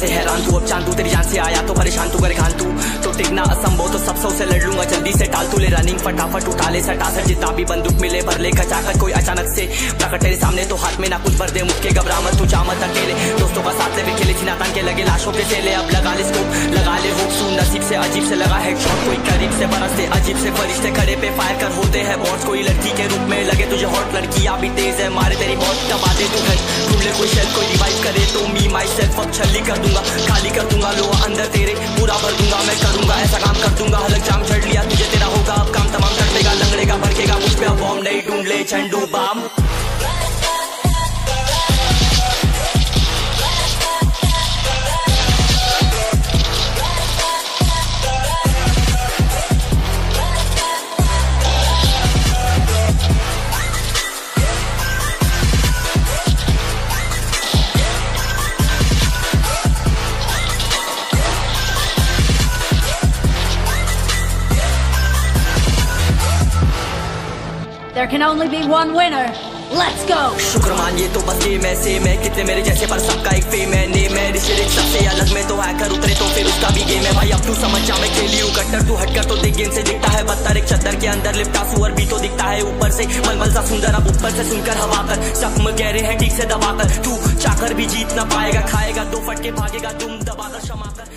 से हैरान तू, अब चांद तू तेरी जान से आया तो परेशान तू करे खान तू, तो टिकना असंभव तो सब से लड़ लूंगा जल्दी से टाल तू ले रनिंग फटाफट उठा ले सटा सर जितना भी बंदूक मिले भर ले खचाखच कोई अचानक से प्रकट तेरे सामने तो हाथ में ना कुछ भर दे मुक्के घबरा मत तू चामत अकेले दोस्तों का साथ ले खेले चिना तान के लगे लाशों के चेले अब लगा ले स्कोप लगा ले होप सू नसीब से अजीब से लगा हेडशॉट कोई करीब से बरसते अजीब से फरिश्ते खड़े पे फायर कर होते हैं बॉस कोई लड़की के रूप में लगे तुझे हॉट लड़कियां भी तेज है मारे तेरी बहुत दबा दे तू घर ढूंढ ले कोई शेल कोई रिवाइव करे तो मी माई सेल्फ अब छली कर दूंगा खाली कर दूंगा लो अंदर तेरे पूरा भर दूंगा मैं करूंगा ऐसा काम कर दूंगा हलक जाम छड़ लिया तुझे तेरा होगा अब काम तमाम कर देगा लंगड़ेगा भड़केगा मुझ पे अब बॉम्ब नहीं ढूंढ ले Zandu balm. There can only be one winner. Let's go. शुक्र मानिए तो बस ये मैं सेम है कितने मेरे जैसे पर सबका एक फेम है नेम है रिश्ते सबसे अलग में तो हैकर उतरे तो फिर उसका भी गेम है भाई अब तू समझ जा मैं खेली हूँ कट्टर तू हटकर तो देख गेम से दिखता है बत्तर एक चद्दर के अंदर लिपटा सुअर भी तो दिखता है ऊपर से मलमल सा सुंदर अब ऊपर से सुनकर हवा कर जख्म गहरे हैं ठीक से दबाकर तू चाकर भी जीत ना पाएगा खाएगा दो फटके भागेगा तुम दबाकर क्षमा कर।